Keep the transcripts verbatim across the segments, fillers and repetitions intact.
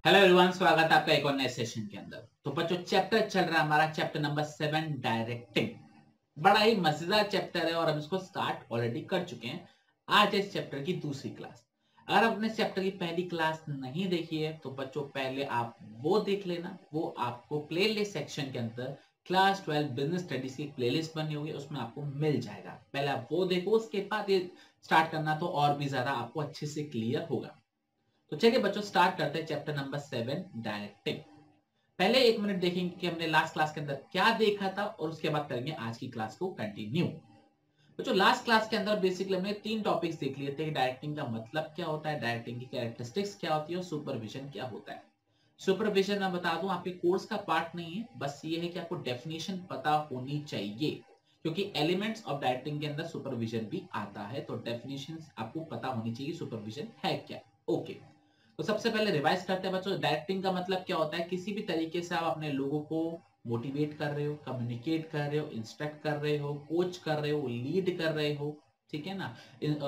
Hello everyone, स्वागत है आपका एक और नए सेशन के अंदर। तो बच्चों, चैप्टर चल रहा है हमारा चैप्टर नंबर सेवन, डायरेक्टिंग। बड़ा ही मजेदार चैप्टर है और हम इसको स्टार्ट ऑलरेडी कर चुके हैं। आज इस चैप्टर की दूसरी क्लास। अगर आपने चैप्टर की पहली क्लास नहीं देखी है तो बच्चों पहले आप वो देख लेना। वो आपको प्लेलिस्ट सेक्शन के अंदर क्लास ट्वेल्व बिजनेस स्टडीज की प्लेलिस्ट बनी हुई है, उसमें आपको मिल जाएगा। पहले आप वो देखो, उसके बाद ये स्टार्ट करना तो और भी ज्यादा आपको अच्छे से क्लियर होगा। तो चलिए बच्चों, स्टार्ट करते हैं चैप्टर नंबर सेवन, डायरेक्टिंग। पहले एक मिनट देखेंगे कि हमने लास्ट क्लास के अंदर क्या देखा था और उसके बाद करेंगे आज की क्लास को कंटिन्यू। बच्चों, लास्ट क्लास के अंदर बेसिकली हमने तीन टॉपिक्स देख लिए थे कि डायरेक्टिंग का मतलब क्या होता है, डायरेक्टिंग की कैरेक्टरिस्टिक्स क्या होती है और सुपरविजन क्या होता है। सुपरविजन मैं बता दूं आपके कोर्स का पार्ट नहीं है, बस ये है कि आपको डेफिनेशन पता होनी चाहिए, क्योंकि एलिमेंट्स ऑफ डायरेक्टिंग के अंदर सुपरविजन भी आता है। तो डेफिनेशन आपको पता होनी चाहिए सुपरविजन है क्या। ओके, तो सबसे पहले रिवाइज करते हैं बच्चों। डायरेक्टिंग का मतलब क्या होता है, किसी भी तरीके से आप अपने लोगों को मोटिवेट कर रहे हो, कम्युनिकेट कर रहे हो, इंस्ट्रक्ट कर रहे हो, कोच कर रहे हो, लीड कर रहे हो, ठीक है ना,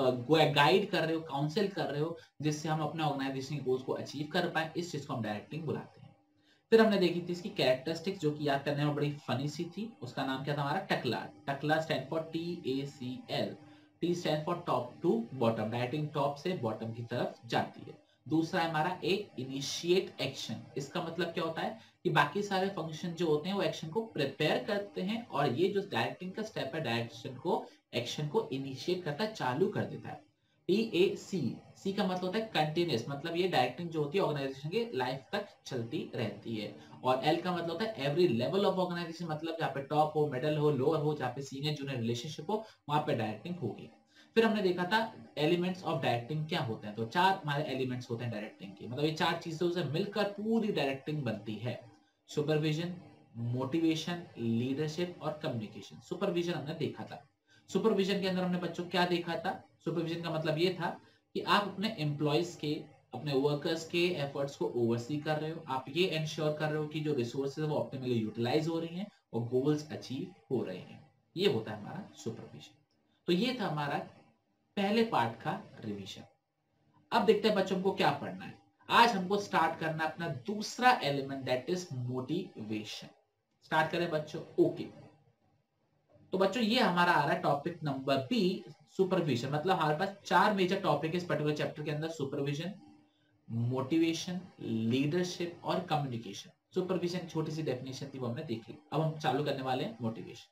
गाइड कर रहे हो, काउंसिल कर रहे हो, जिससे हम अपने ऑर्गेनाइजेशन गोल्स को अचीव कर पाए। इस चीज को हम डायरेक्टिंग बुलाते हैं। फिर हमने देखी थी इसकी कैरेक्टरिस्टिक्स, जो कि याद करने में बड़ी फनी सी थी। उसका नाम क्या था हमारा, टकला। टकला stand for T A C L. T stand for top to bottom, directing top से बॉटम की तरफ जाती है। दूसरा है हमारा ए इनिशिएट एक्शन। इसका मतलब क्या होता है कि बाकी सारे फंक्शन जो होते हैं वो एक्शन को प्रिपेयर करते हैं, और ये जो डायरेक्टिंग का स्टेप है, डायरेक्शन को, एक्शन को इनिशिएट करता है, चालू कर देता है। टी ए सी, सी का मतलब होता है कंटिन्यूस, मतलब ये डायरेक्टिंग जो होती है ऑर्गेनाइजेशन की लाइफ तक चलती रहती है। और एल का मतलब होता है एवरी लेवल ऑफ ऑर्गेनाइजेशन, मतलब जहाँ पे टॉप हो, मिडल हो, लोअर हो, जहाँ पे सीनियर जूनियर रिलेशनशिप हो, वहां पे डायरेक्टिंग होगी। फिर हमने देखा था एलिमेंट्स ऑफ डायरेक्टिंग क्या होते हैं। तो चार हमारे एलिमेंट्स होते हैं डायरेक्टिंग के, मतलब ये चार चीजों से मिलकर पूरी डायरेक्टिंग बनती है। सुपरविजन, मोटिवेशन, लीडरशिप और कम्युनिकेशन। सुपरविजन हमने देखा था। सुपरविजन के अंदर हमने बच्चों क्या देखा था, सुपरविजन का मतलब ये था कि आप अपने एम्प्लॉयज के, अपने वर्कर्स के एफर्ट्स को ओवरसी कर रहे हो। आप ये इंश्योर कर रहे हो कि जो रिसोर्सेज है वो ऑप्टिमली यूटिलाइज हो रही हैं और गोल्स अचीव हो रहे हैं। ये होता है हमारा सुपरविजन। तो ये था हमारा पहले पार्ट का रिवीजन। अब देखते हैं बच्चों को क्या पढ़ना है। आज हमको स्टार्ट करना है अपना दूसरा element, that is motivation. Start करें बच्चों। ओके, तो बच्चों ये हमारा आ रहा है टॉपिक नंबर बी, सुपरविजन। मतलब हमारे पास चार मेजर टॉपिक है इस पर्टिकुलर चैप्टर के अंदर, सुपरविजन, मोटिवेशन, लीडरशिप और कम्युनिकेशन। सुपरविजन छोटी सी डेफिनेशन थी, वो हमने देख ली। अब हम चालू करने वाले हैं मोटिवेशन।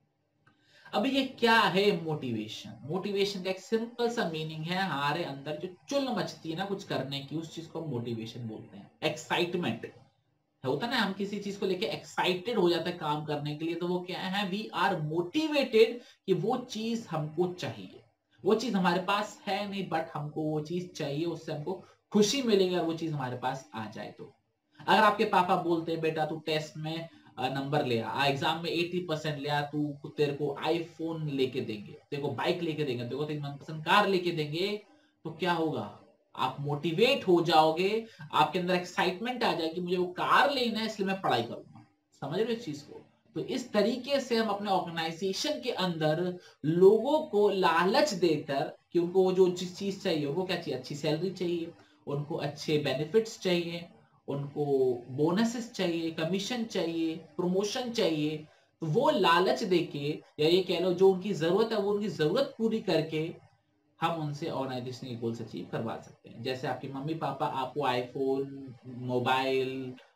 अभी ये क्या है मोटिवेशन? मोटिवेशन का एक सिंपल सा मीनिंग है, हमारे अंदर जो चुल मचती है ना कुछ करने की, उस चीज को मोटिवेशन बोलते हैं। एक्साइटमेंट होता है ना, हम किसी चीज को लेके एक्साइटेड हो जाते हैं काम करने के लिए, तो वो क्या है, वी आर मोटिवेटेड कि वो चीज हमको चाहिए। वो चीज हमारे पास है नहीं, बट हमको वो चीज चाहिए, उससे हमको खुशी मिलेगी अगर वो चीज हमारे पास आ जाए तो। अगर आपके पापा बोलते हैं बेटा तू टेस्ट में नंबर ले आ, एग्जाम में अस्सी परसेंट ले आ, तू तेरे को आईफोन लेके देंगे, तेरे को बाइक लेके देंगे, तेरे को तेरी मनपसंद कार लेके देंगे, तो क्या होगा, आप मोटिवेट हो जाओगे, आपके अंदर एक्साइटमेंट आ जाएगी, मुझे वो कार लेना है इसलिए मैं पढ़ाई करूंगा। समझ रहे हो इस चीज को? तो इस तरीके से हम अपने ऑर्गेनाइजेशन के अंदर लोगों को लालच देकर कि उनको वो जो जिस चीज चाहिए, उनको क्या चाहिए, अच्छी सैलरी चाहिए, उनको अच्छे बेनिफिट्स चाहिए, उनको बोनसेस चाहिए, कमीशन चाहिए, प्रमोशन चाहिए, तो वो लालच देके, या ये कह लो जो उनकी जरूरत है वो उनकी जरूरत पूरी करके हम उनसे ऑर्गेनाइजेशन के गोल्स अचीव करवा सकते हैं। जैसे आपके मम्मी पापा आपको iPhone, mobile,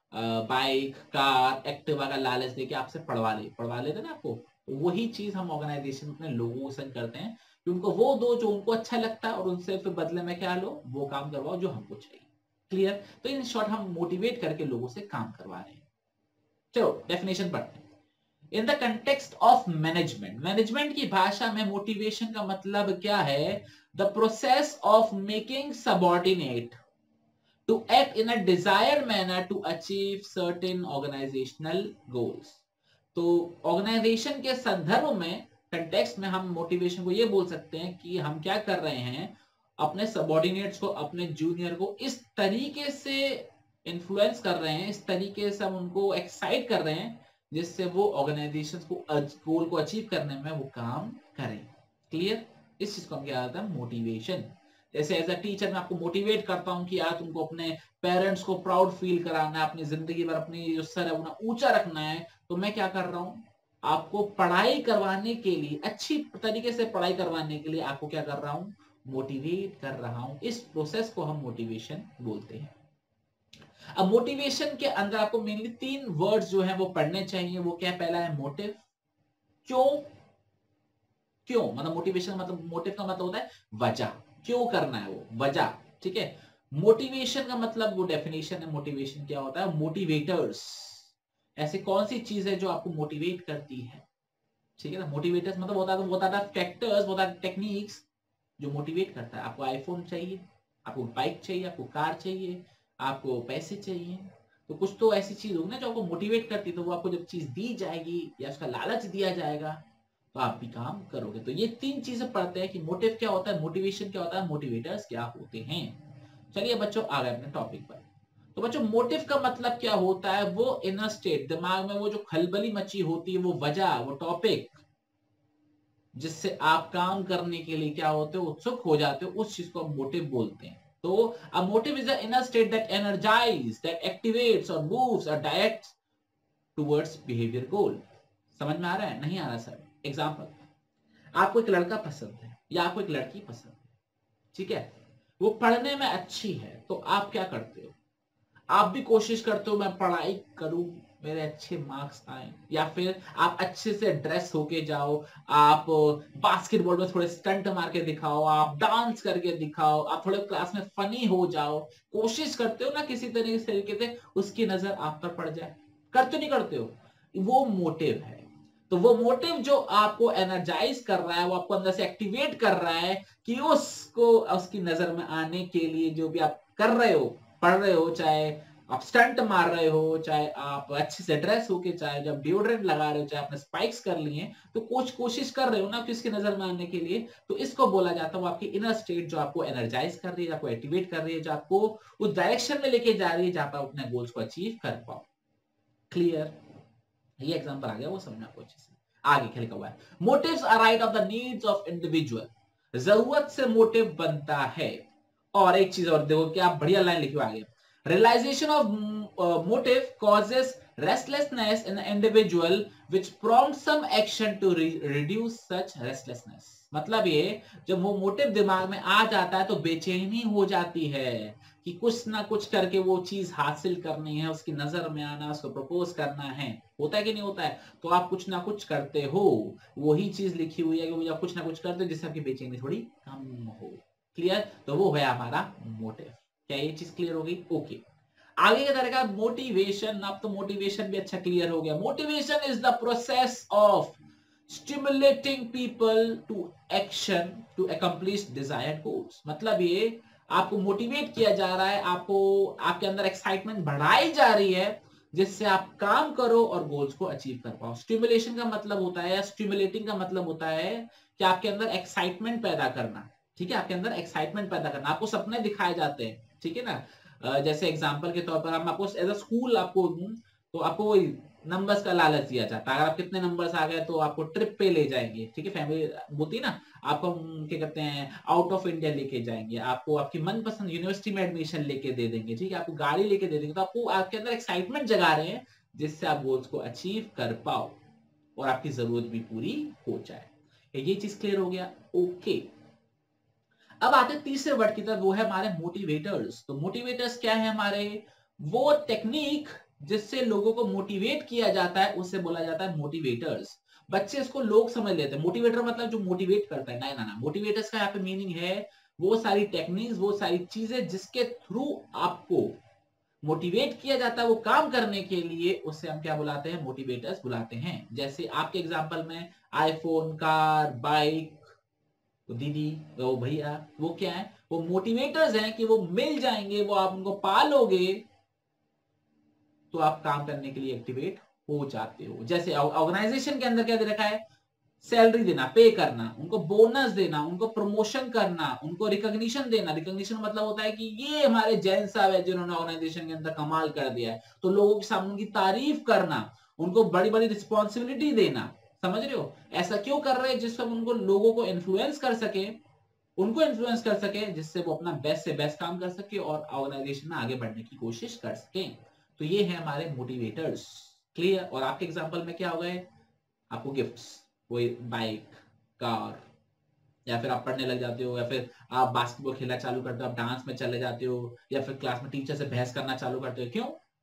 bike, car, Activa का लालच देके आपसे पढ़वा ले पढ़वा लेते ना आपको, तो वही चीज हम ऑर्गेनाइजेशन अपने लोगों को संग करते हैं कि उनको वो दो जो उनको अच्छा लगता है, और उनसे फिर बदले में क्या लो, वो काम करवाओ जो हमको चाहिए। क्लियर? तो इन शॉर्ट हम मोटिवेट करके लोगों से काम करवा रहे हैं। चलो डेफिनेशन पढ़ते हैं। In the context of management, management की भाषा में मोटिवेशन का मतलब क्या है, the process of making subordinate to act in a desired manner to achieve certain organisational goals. तो ऑर्गेनाइजेशन के संदर्भ में, कंटेक्स्ट में, हम मोटिवेशन को ये बोल सकते हैं कि हम क्या कर रहे हैं, अपने सबॉर्डिनेट्स को, अपने जूनियर को इस तरीके से इन्फ्लुएंस कर रहे हैं, इस तरीके से हम उनको एक्साइट कर रहे हैं जिससे वो ऑर्गेनाइजेशन को गोल को अचीव करने में वो काम करें। क्लियर? इस चीज को हम क्या कहते हैं, मोटिवेशन। जैसे एज अ टीचर मैं आपको मोटिवेट करता हूं कि यार तुमको अपने पेरेंट्स को प्राउड फील कराना है, अपनी जिंदगी भर अपनी जो सर है उन्हें ऊंचा रखना है, तो मैं क्या कर रहा हूं, आपको पढ़ाई करवाने के लिए, अच्छी तरीके से पढ़ाई करवाने के लिए आपको क्या कर रहा हूं, मोटिवेट कर रहा हूं। इस प्रोसेस को हम मोटिवेशन बोलते हैं। अब मोटिवेशन के अंदर आपको मेनली तीन वर्ड्स जो है वो पढ़ने चाहिए। वो क्या, पहला है मोटिव, क्यों, क्यों मतलब मोटिवेशन मतलब मोटिव का मतलब होता है वजह, क्यों करना है वो वजह, ठीक है। मोटिवेशन का मतलब वो डेफिनेशन है, मोटिवेशन क्या होता है, मोटिवेटर्स, ऐसे कौन सी चीज है जो आपको मोटिवेट करती है, ठीक है ना। मोटिवेटर्स मतलब होता है तो होता है फैक्टर्स, होता है टेक्निक्स जो मोटिवेट करता है। आपको आईफोन चाहिए, आपको बाइक चाहिए, आपको कार चाहिए, आपको पैसे चाहिए, तो कुछ तो ऐसी चीज होगी ना जो आपको मोटिवेट करती है। तो वो आपको जब चीज दी जाएगी या उसका लालच दिया जाएगा तो आप भी काम करोगे। तो ये तीन चीजें पढ़ते हैं कि मोटिव क्या होता है, मोटिवेशन क्या होता है, मोटिवेटर्स क्या होते हैं। चलिए बच्चों आ गए अपने टॉपिक पर। तो बच्चों मोटिव का मतलब क्या होता है, वो इनर स्टेट, दिमाग में वो जो खलबली मची होती है, वो वजह, वो टॉपिक जिससे आप काम करने के लिए क्या होते हो, उत्सुक हो जाते हो, उस चीज को हम मोटिव बोलते हैं। तो a motive is the inner state that energise, that activates और मूव्स और डायरेक्ट्स टुवर्ड्स बिहेवियर गोल। समझ में आ रहा है, नहीं आ रहा सर? एग्जांपल, आपको एक लड़का पसंद है या आपको एक लड़की पसंद है, ठीक है, वो पढ़ने में अच्छी है, तो आप क्या करते हो, आप भी कोशिश करते हो मैं पढ़ाई करूं, मेरे अच्छे मार्क्स आए, या फिर आप अच्छे से ड्रेस होके जाओ, आप बास्केटबॉल में थोड़े स्टंट मार के दिखाओ, आप डांस करके दिखाओ, आप थोड़े क्लास में फनी हो जाओ, कोशिश करते हो ना किसी तरीके से तरीके से उसकी नजर आप पर पड़ जाए, करते नहीं करते हो, वो मोटिव है। तो वो मोटिव जो आपको एनर्जाइज कर रहा है, वो आपको अंदर से एक्टिवेट कर रहा है कि उसको उसकी नजर में आने के लिए जो भी आप कर रहे हो, पढ़ रहे हो, चाहे आप स्टंट मार रहे हो, चाहे आप अच्छे से ड्रेस होके, चाहे जब डिओड्रेंट लगा रहे हो, चाहे आपने स्पाइक्स कर लिए, तो कुछ कोशिश कर रहे हो ना किसकी नजर में आने के लिए, तो इसको बोला जाता है वो आपकी इनर स्टेट जो आपको एनर्जाइज कर रही है, आपको एक्टिवेट कर रही है, जो आपको उस डायरेक्शन में लेके जा रही है जहां पर अपने गोल्स को अचीव कर पाओ। क्लियर? ये एग्जांपल आ गया, वो समझना आपको अच्छे से। आगे क्या लिखा हुआ है, motives arrive of the needs of individual, जरूरत से मोटिव बनता है। और एक चीज और देखो, क्या बढ़िया लाइन लिखी हुई आगे, realization of uh, motive causes restlessness in the individual which prompts some action to re reduce such restlessness। मतलब ये जब वो मोटिव दिमाग में आ जाता है तो बेचैनी हो जाती है कि कुछ ना कुछ करके वो चीज हासिल करनी है, उसकी नजर में आना, उसको प्रपोज करना है, होता है कि नहीं होता है, तो आप कुछ ना कुछ करते हो, वही चीज लिखी हुई है कि आप कुछ ना कुछ करते हो जिससे आपकी बेचैनी थोड़ी कम हो। क्लियर? तो वो है हमारा मोटिव। क्या ये चीज क्लियर होगी? Okay okay. आगे क्या करेगा, मोटिवेशन। अब तो मोटिवेशन भी अच्छा क्लियर हो गया। Motivation is the process of stimulating people to action to accomplish desired goals. मतलब ये आपको मोटिवेट किया जा रहा है, आपको आपके अंदर एक्साइटमेंट बढ़ाई जा रही है जिससे आप काम करो और गोल्स को अचीव कर पाओ। स्टिमुलेशन का मतलब होता है, स्टिमुलेटिंग का मतलब होता है कि आपके अंदर एक्साइटमेंट पैदा करना, ठीक है, आपके अंदर एक्साइटमेंट पैदा करना, आपको सपने दिखाए जाते हैं, ठीक है ना। जैसे एग्जांपल के तौर पर हम आपको एज अ स्कूल आपको तो आपको वही नंबर्स का लालच दिया जाता है, अगर आप कितने नंबर्स आ गए तो आपको ट्रिप पे ले जाएंगे, ठीक है, फैमिली होती है ना, आपको क्या कहते हैं आउट ऑफ इंडिया लेके जाएंगे, आपको आपकी मनपसंद यूनिवर्सिटी में एडमिशन लेके दे देंगे, ठीक है, आपको गाड़ी लेके दे देंगे, तो आपको आपके अंदर एक्साइटमेंट जगा रहे हैं जिससे आप गोल्स को अचीव कर पाओ और आपकी जरूरत भी पूरी हो जाए। ये चीज क्लियर हो गया? ओके। अब आते हैं तीसरे वर्ड की तरफ, वो है हमारे मोटिवेटर्स। तो मोटिवेटर्स क्या है हमारे, वो टेक्निक जिससे लोगों को मोटिवेट किया जाता है उसे बोला जाता है मोटिवेटर्स। बच्चे इसको लोग समझ लेते हैं, मोटिवेटर मतलब जो मोटिवेट करता है, ना ना ना, मोटिवेटर्स का यहाँ पे मीनिंग है वो सारी टेक्निक्स, वो सारी चीजें जिसके थ्रू आपको मोटिवेट किया जाता है वो काम करने के लिए, उससे हम क्या बुलाते हैं, मोटिवेटर्स बुलाते हैं। जैसे आपके एग्जांपल में आईफोन, कार, बाइक, तो दीदी, वो भैया, वो क्या है, वो मोटिवेटर्स हैं कि वो मिल जाएंगे, वो आप उनको पालोगे तो आप काम करने के लिए एक्टिवेट हो जाते हो। जैसे ऑर्गेनाइजेशन के अंदर क्या दे रखा है, सैलरी देना, पे करना, उनको बोनस देना, उनको प्रमोशन करना, उनको रिकॉग्निशन देना। रिकॉग्निशन मतलब होता है कि ये हमारे जैन साहब है जिन्होंने ऑर्गेनाइजेशन के अंदर कमाल कर दिया है, तो लोगों के सामने उनकी तारीफ करना, उनको बड़ी बड़ी रिस्पॉन्सिबिलिटी देना। समझ रहे हो? ऐसा क्यों कर रहे हैं, जिससे उनको लोगों को इन्फ्लुएंस कर सके उनको इन्फ्लुएंस कर सके जिससे वो अपना बेस्ट से बेस्ट काम कर सके और ऑर्गेनाइजेशन में आगे बढ़ने की कोशिश कर सके। तो ये है हमारे मोटिवेटर्स। क्लियर। और आपके एग्जांपल में क्या हो गए, आपको गिफ्ट्स, कोई बाइक, कार, या फिर आप पढ़ने लग जाते हो, या फिर आप बास्केटबॉल खेलना चालू करते हो, आप डांस में चले जाते हो, या फिर क्लास में टीचर से बहस करना चालू करते हो। क्यों?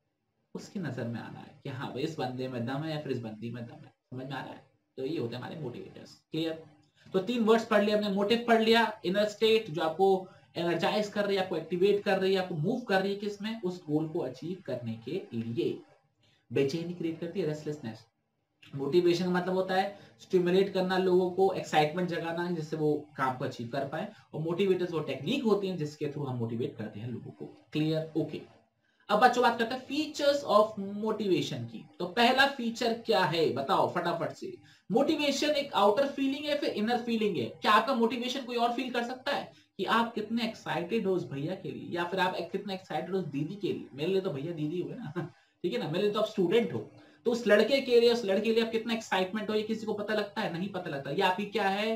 उसकी नजर में आना है कि हाँ भाई इस बंदे में दम है या फिर इस बंदी में दम है। समझ में आ रहा है? तो ये होते हैं हमारे मोटिवेटर्स। क्लियर। तो तीन वर्ड्स पढ़ लिया हमने। मोटिव पढ़ लिया, इनर स्टेट जो आपको एनर्जाइज कर रही है, आपको एक्टिवेट कर रही है, आपको मूव कर रही है किसमें, उस गोल को अचीव करने के लिए। बेचैनी क्रिएट करती है, रेस्टलेसनेस। मोटिवेशन का मतलब होता है स्टिमुलेट करना, लोगों को एक्साइटमेंट जगाना जिससे वो काम को अचीव कर पाए। और मोटिवेटर्स वो टेक्निक होती है जिसके थ्रू हम मोटिवेट करते हैं लोगों को। क्लियर। ओके। अब बच्चों बात करते हैं फीचर्स ऑफ मोटिवेशन की। तो पहला फीचर क्या है बताओ फटाफट से। मोटिवेशन एक आउटर फीलिंग है फिर इनर फीलिंग है। क्या आपका मोटिवेशन कोई और फील कर सकता है कि आप कितने एक्साइटेड हो उस भैया के लिए, या फिर आप कितने एक्साइटेड हो उस दीदी के लिए। मेरे लिए तो भैया दीदी हुए ना, ठीक है ना, मेरे लिए तो आप स्टूडेंट हो। तो उस लड़के के लिए, उस लड़के के लिए आप कितना एक्साइटमेंट हो, ये किसी को पता लगता है? नहीं पता लगता। ये आपकी क्या है?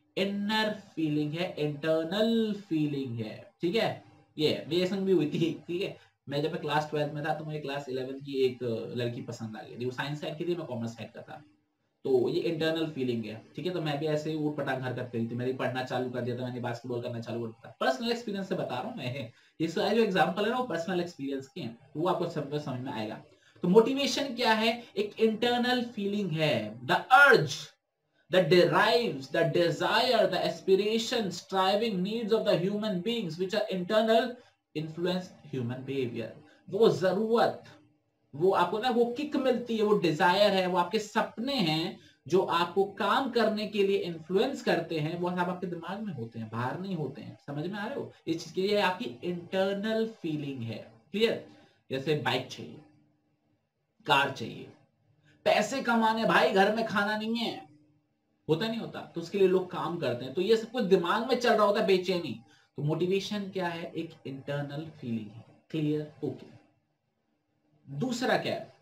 इनर फीलिंग है, इंटरनल फीलिंग है। ठीक है। ये मेरे संग भी हुई थी। ठीक है। मैं जब मैं क्लास ट्वेल्थ में था तो मुझे क्लास इलेवेंथ की एक लड़की पसंद आ गई थी। वो साइंस साइड की थी, मैं कॉमर्स साइड का था। तो ये इंटरनल फीलिंग है। ठीक है। तो मैं भी ऐसे ऊट पटांग हरकत करी थी। मैंने पढ़ना चालू कर दिया था, मैंने बास्केटबॉल करना चालू कर दिया। पर्सनल एक्सपीरियंस से बता रहा हूँ मैं। ये सारे जो एग्जांपल है ना वो पर्सनल एक्सपीरियंस के हैं, वो आपको समझ समझ में आएगा। तो मोटिवेशन क्या है? एक इंटरनल फीलिंग है। The urge that derives the desire, the aspiration, striving needs of the human beings which are internal influence human behavior। वो जरूरत, वो आपको ना वो किक मिलती है, वो डिजायर है, वो आपके सपने हैं जो आपको काम करने के लिए इन्फ्लुएंस करते हैं, वो सब आपके दिमाग में होते हैं, बाहर नहीं होते हैं। समझ में आ रहे हो? इस चीज के लिए आपकी इंटरनल फीलिंग है। क्लियर। जैसे बाइक चाहिए, कार चाहिए, पैसे कमाने, भाई घर में खाना नहीं है, होता नहीं होता, तो उसके लिए लोग काम करते हैं। तो ये सब कुछ दिमाग में चल रहा होता है, बेचैनी। तो मोटिवेशन क्या है? एक इंटरनल फीलिंग है। क्लियर। ओके। दूसरा क्या है?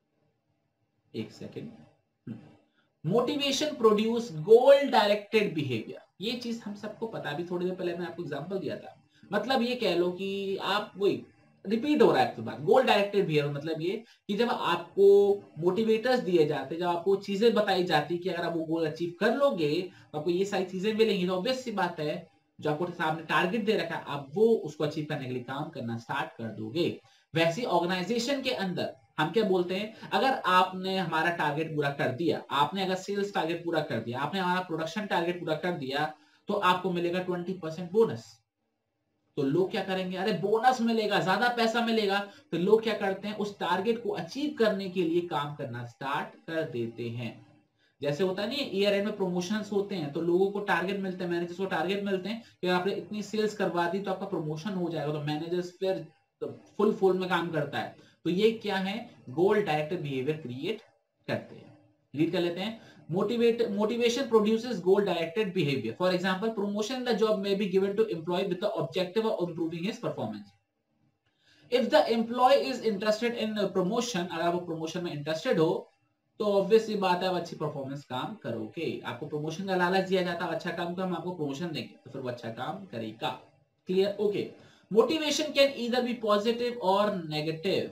एक second. Motivation produce goal directed behaviour. ये चीज हम सबको पता है, अभी थोड़ी देर पहले मैं आपको एग्जांपल दिया था। मतलब ये कह लो कि आप वही रिपीट हो रहा है आपके बात। गोल डायरेक्टेड बिहेवियर मतलब ये कि जब आपको मोटिवेटर्स दिए जाते हैं, जब आपको चीजें बताई जाती कि अगर आप वो गोल अचीव कर लोगे तो आपको ये सारी चीजें मिलेंगी, तो ऑब्वियस सी बात है जो आपको सामने टारगेट दे रखा है आप वो उसको अचीव करने के लिए काम करना स्टार्ट कर दोगे। वैसे ऑर्गेनाइजेशन के अंदर हम क्या बोलते हैं, अगर आपने हमारा टारगेट पूरा कर दिया, आपने अगर सेल्स टारगेट पूरा कर दिया, आपने हमारा प्रोडक्शन टारगेट पूरा कर दिया, तो आपको मिलेगा ट्वेंटी परसेंट बोनस। तो लोग क्या करेंगे, अरे बोनस मिलेगा, ज्यादा पैसा मिलेगा, तो लोग क्या करते हैं, उस टारगेट को अचीव करने के लिए काम करना स्टार्ट कर देते हैं। जैसे होता नहीं, ईयर एंड में प्रमोशंस होते हैं, तो लोगों को टारगेट मिलते हैं, मैनेजर्स को टारगेट मिलते हैं कि आपने इतनी सेल्स करवा दी तो आपका प्रमोशन हो जाएगा। तो मैनेजर्स फिर तो फुल फुल में काम करता है। तो ये क्या है? गोल डायरेक्टेड बिहेवियर क्रिएट करते हैं। लीड कर लेते हैं। Motivate, motivation produces goal-directed behavior. For example, promotion in the job may be given to employee with the objective of improving his performance. If the employee is interested in promotion, अगर आप promotion में interested हो, तो obviously बात है आप अच्छी performance काम करोगे। आपको promotion का लालच दिया जाता है, अच्छा काम करो हम आपको promotion देंगे, तो फिर वो अच्छा काम करेगा। Clear? Okay. Motivation can either be positive or negative.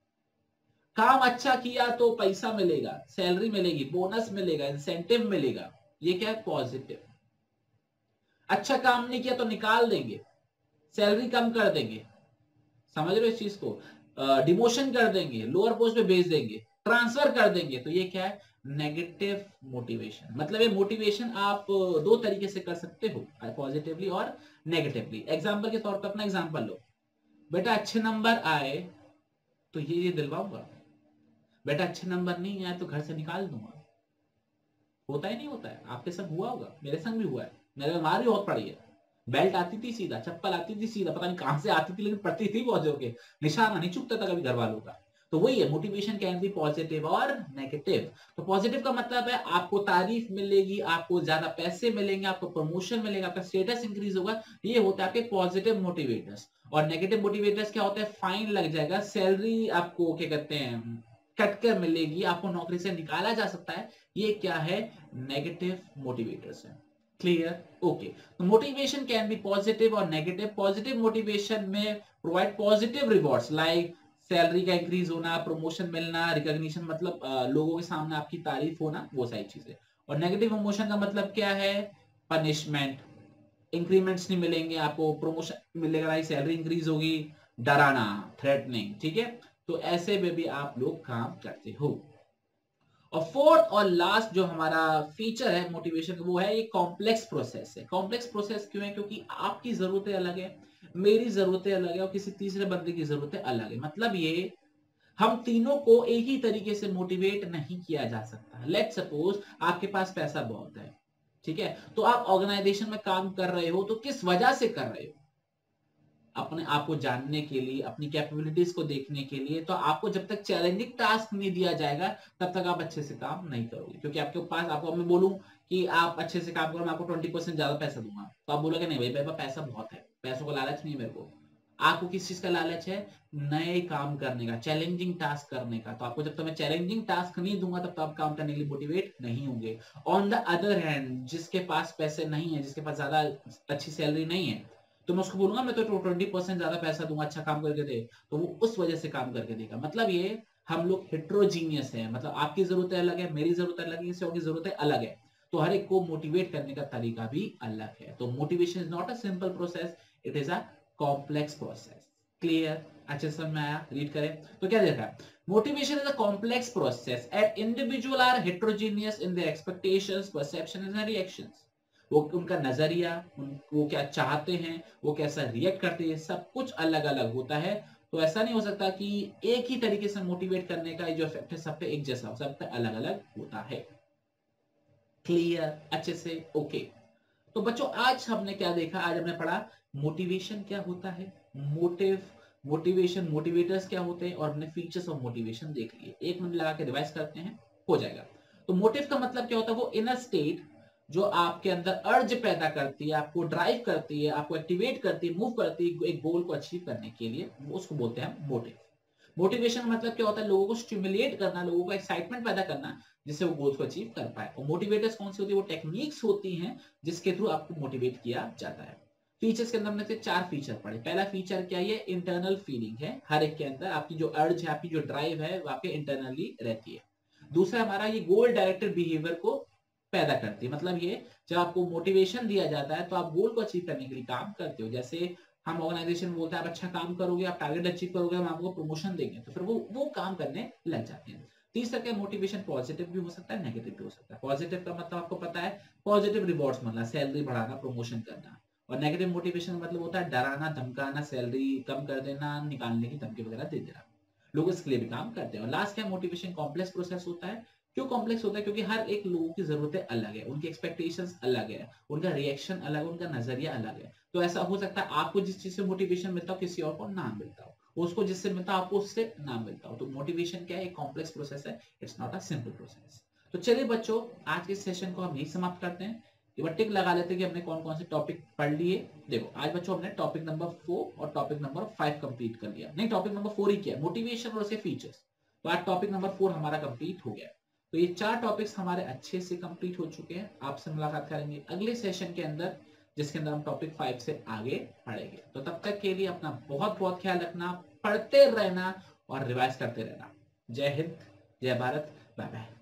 काम अच्छा किया तो पैसा मिलेगा, सैलरी मिलेगी, बोनस मिलेगा, इंसेंटिव मिलेगा, ये क्या है? पॉजिटिव। अच्छा काम नहीं किया तो निकाल देंगे, सैलरी कम कर देंगे, समझ रहे हो इस चीज को? डिमोशन कर देंगे, लोअर पोस्ट पे भेज देंगे, ट्रांसफर कर देंगे। तो ये क्या है? Negative motivation. मतलब ये मोटिवेशन आप दो तरीके से कर सकते हो, पॉजिटिवली और नेगेटिवली। एग्जाम्पल के तौर पर अपना एग्जाम्पल लो। बेटा अच्छे नंबर आए तो ये ये दिलवाऊंगा, बेटा अच्छे नंबर नहीं आए तो घर से निकाल दूंगा। होता ही नहीं होता है? आपके सब हुआ होगा, मेरे संग भी हुआ है। मेरे मार भी बहुत पड़ी है, बेल्ट आती थी सीधा, चप्पल आती थी सीधा, पता नहीं कहां से आती थी, लेकिन पड़ती थी बहुत जोर के, निशाना नहीं चुकता था कभी घर वालों का। तो वही है, मोटिवेशन कैन बी पॉजिटिव और नेगेटिव। तो पॉजिटिव का मतलब है आपको तारीफ मिलेगी, आपको ज्यादा पैसे मिलेंगे, आपको प्रमोशन मिलेगा, आपका स्टेटस इंक्रीज होगा। ये होता है आपके पॉजिटिव मोटिवेटर्स। और नेगेटिव मोटिवेटर्स क्या होता है? फाइन लग जाएगा, सैलरी आपको क्या कहते हैं कट कर मिलेगी, आपको नौकरी से निकाला जा सकता है। ये क्या है? नेगेटिव मोटिवेटर्स है। Clear, okay. तो मोटिवेशन कैन बी पॉजिटिव और नेगेटिव। पॉजिटिव मोटिवेशन में provide positive rewards like salary का इंक्रीज होना, प्रमोशन मिलना, रिकॉग्निशन मतलब आ, लोगों के सामने आपकी तारीफ होना, वो सारी चीजें। और नेगेटिव इमोशन का मतलब क्या है? पनिशमेंट, इंक्रीमेंट्स नहीं मिलेंगे आपको, प्रमोशन मिलेगा नहीं, सैलरी इंक्रीज होगी, डराना, थ्रेटनिंग, ठीक है। तो ऐसे में भी आप लोग काम करते हो। और फोर्थ और लास्ट जो हमारा फीचर है मोटिवेशन का, वो है ये कॉम्प्लेक्स प्रोसेस है। कॉम्प्लेक्स प्रोसेस क्यों है? क्योंकि आपकी जरूरतें अलग है, मेरी जरूरतें अलग है, और किसी तीसरे बंदे की जरूरतें अलग है। मतलब ये हम तीनों को एक ही तरीके से मोटिवेट नहीं किया जा सकता। लेट सपोज आपके पास पैसा बहुत है, ठीक है, तो आप ऑर्गेनाइजेशन में काम कर रहे हो, तो किस वजह से कर रहे हो? अपने आप को जानने के लिए, अपनी कैपेबिलिटीज को देखने के लिए। तो आपको जब तक चैलेंजिंग टास्क नहीं दिया जाएगा तब तक आप अच्छे से काम नहीं करोगे। क्योंकि आपके पास, आपको मैं बोलूं कि आप अच्छे से काम करो, मैं आपको ट्वेंटी परसेंट ज्यादा पैसा दूंगा, तो आप बोलोगे नहीं भाई मेरे पास पैसा बहुत है, पैसों का लालच नहीं है मेरे को। आपको किस चीज का लालच है? नए काम करने का, चैलेंजिंग टास्क करने का। तो आपको जब तक मैं चैलेंजिंग टास्क नहीं दूंगा तब तक आप काम करने के लिए मोटिवेट नहीं होंगे। ऑन द अदर हैंड, जिसके पास पैसे नहीं है, जिसके पास ज्यादा अच्छी सैलरी नहीं है, तो मैं उसको बोलूंगा मैं तो ट्वेंटी परसेंट ज्यादा पैसा दूंगा, अच्छा काम करके दे, तो वो उस वजह से काम करके देगा। मतलब ये हम लोग हेट्रोजीनियस है, मतलब आपकी जरूरतें अलग है, मेरी जरूरतें अलग है, किसी और की जरूरतें अलग है, तो हर एक को मोटिवेट करने का तरीका भी अलग है। तो motivation is not a simple process, it is a complex process. Clear, अच्छे समझ में आया? रीड करें तो क्या देखा? Motivation is a complex process at individual are heterogeneous in their expectations, perceptions and reactions. वो उनका नजरिया, वो क्या चाहते हैं, वो कैसा रिएक्ट करते हैं, सब कुछ अलग अलग होता है। तो ऐसा नहीं हो सकता कि एक ही तरीके से मोटिवेट करने का जो इफेक्ट है सब पे एक जैसा हो, सब पे अलग अलग होता है। क्लियर, अच्छे से, ओके। तो बच्चों आज हमने क्या देखा? आज हमने पढ़ा मोटिवेशन क्या होता है, मोटिव, मोटिवेशन, मोटिवेटर्स क्या होते हैं, और हमने फीचर्स ऑफ मोटिवेशन देख लिए। एक मिनट लगा के रिवाइज करते हैं, हो जाएगा। तो मोटिव का मतलब क्या होता है? वो इनर स्टेट जो आपके अंदर अर्ज पैदा करती है, आपको ड्राइव करती है, आपको एक्टिवेट करती है, मूव करती है एक गोल को अचीव करने के लिए, उसको बोलते हैं मोटिव। मोटिवेशन मतलब क्या होता है? लोगों को स्टिमुलेट करना, लोगों को एक्साइटमेंट पैदा करना, जिससे वो गोल्स को अचीव कर पाए। और मोटिवेटर्स कौन सी होती है? वो टेक्निक्स होती हैं जिसके थ्रू आपको मोटिवेट किया जाता है। फीचर्स के अंदर हमने से चार फीचर पढ़े। पहला फीचर क्या है? ये इंटरनल फीलिंग है, हर एक के अंदर आपकी जो अर्ज है, आपकी जो ड्राइव है, वो आपके इंटरनली रहती है। दूसरा हमारा ये गोल डायरेक्टेड बिहेवियर को पैदा करती है। मतलब ये जब आपको मोटिवेशन दिया जाता है तो आप गोल को अचीव करने के लिए काम करते हो। जैसे हम ऑर्गेनाइजेशन बोलते हैं आप अच्छा काम करोगे, आप टारगेट अचीव करोगे, हम आपको प्रमोशन देंगे, तो फिर वो वो काम करने लग जाते हैं। तीसरा क्या? मोटिवेशन पॉजिटिव भी हो सकता है, नेगेटिव भी हो सकता है। पॉजिटिव का मतलब आपको पता है, पॉजिटिव रिवॉर्ड्स मतलब सैलरी बढ़ाना, प्रमोशन करना। और नेगेटिव मोटिवेशन मतलब होता है डराना, धमकाना, सैलरी कम कर देना, निकालने की धमकी वगैरह दे देना। लोग इसके लिए भी काम करते हैं। और लास्ट क्या? मोटिवेशन कॉम्प्लेक्स प्रोसेस होता है। क्यों कॉम्प्लेक्स होता है? क्योंकि हर एक लोगों की जरूरतें अलग है, उनकी एक्सपेक्टेशंस अलग है, उनका रिएक्शन अलग है, उनका नजरिया अलग है। तो ऐसा हो सकता है आपको जिस चीज से मोटिवेशन मिलता हो किसी और को ना मिलता हो, उसको जिससे मिलता हो आपको उससे ना मिलता हो। तो मोटिवेशन क्या है? एक कॉम्प्लेक्स प्रोसेस है, it's not a simple process. तो चलिए बच्चों आज के सेशन को हम यही समाप्त करते हैं। एक बार टिक लगा लेते हैं कि हमने कौन कौन से टॉपिक पढ़ लिए। देखो आज बच्चों हमने टॉपिक नंबर फोर और टॉपिक नंबर फाइव कंप्लीट कर लिया। नहीं, टॉपिक नंबर फोर ही किया, मोटिवेशन और उसके फीचर्स। तो आज टॉपिक नंबर फोर हमारा कंप्लीट हो गया। तो ये चार टॉपिक्स हमारे अच्छे से कंप्लीट हो चुके हैं। आपसे मुलाकात करेंगे अगले सेशन के अंदर, जिसके अंदर हम टॉपिक फाइव से आगे पढ़ेंगे। तो तब तक के लिए अपना बहुत बहुत ख्याल रखना, पढ़ते रहना और रिवाइज करते रहना। जय हिंद, जय भारत, बाय बाय।